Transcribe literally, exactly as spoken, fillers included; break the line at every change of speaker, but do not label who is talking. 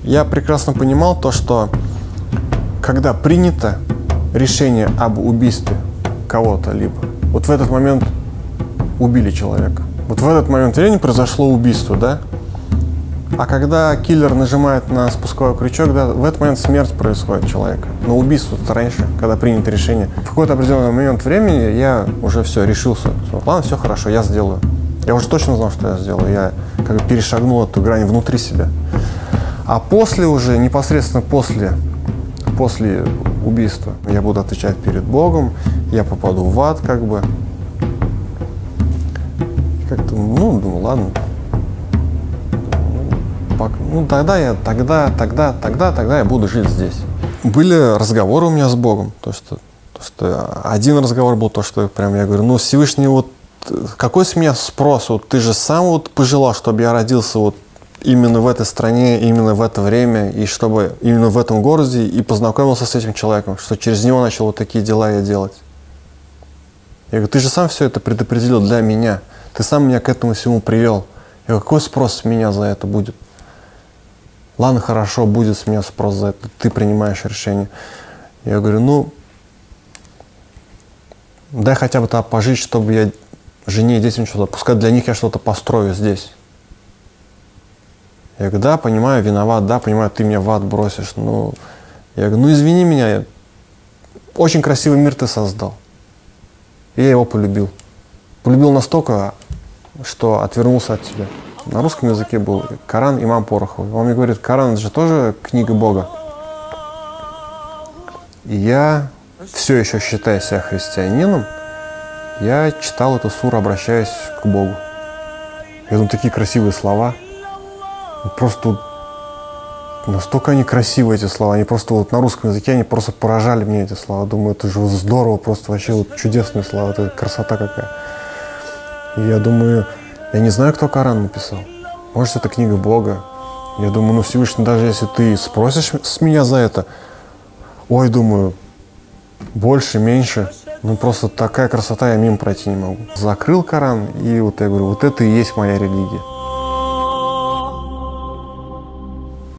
Я прекрасно понимал то, что когда принято решение об убийстве кого-то либо, вот в этот момент убили человека. Вот в этот момент времени произошло убийство, да? А когда киллер нажимает на спусковой крючок, да, в этот момент смерть происходит человека. Но убийство-то раньше, когда принято решение. В какой-то определенный момент времени я уже все, решился. Ладно, все хорошо, я сделаю. Я уже точно знал, что я сделаю. Я как бы перешагнул эту грань внутри себя. А после уже, непосредственно после, после убийства, я буду отвечать перед Богом, я попаду в ад, как бы. Как-то, ну, думаю, ладно. Ну, тогда я, тогда, тогда, тогда, тогда я буду жить здесь. Были разговоры у меня с Богом. То, что, то, что один разговор был, то, что прям я говорю, ну, Всевышний, вот какой с меня спрос? Вот ты же сам вот пожелал, чтобы я родился вот именно в этой стране, именно в это время, и чтобы именно в этом городе, и познакомился с этим человеком, что через него начал вот такие дела я делать. Я говорю, ты же сам все это предопределил для меня. Ты сам меня к этому всему привел. Я говорю, какой спрос с меня за это будет? Ладно, хорошо, будет с меня спрос за это, ты принимаешь решение. Я говорю, ну, дай хотя бы там пожить, чтобы я жене и детям что-то, пускай для них я что-то построю здесь. Я говорю, да, понимаю, виноват, да, понимаю, ты меня в ад бросишь. Ну, я говорю, ну извини меня, очень красивый мир ты создал. И я его полюбил. Полюбил настолько, что отвернулся от тебя. На русском языке был Коран имам Пороховый. Он мне говорит, Коран — это же тоже книга Бога. И я, все еще считая себя христианином, я читал эту суру, обращаясь к Богу. Я думаю, такие красивые слова. Просто настолько они красивые, эти слова. Они просто вот на русском языке, они просто поражали мне эти слова. Думаю, это же здорово, просто вообще вот чудесные слова. Это красота какая. И я думаю, я не знаю, кто Коран написал. Может, это книга Бога. Я думаю, ну, Всевышний, даже если ты спросишь с меня за это, ой, думаю, больше, меньше, ну, просто такая красота, я мимо пройти не могу. Закрыл Коран, и вот я говорю, вот это и есть моя религия.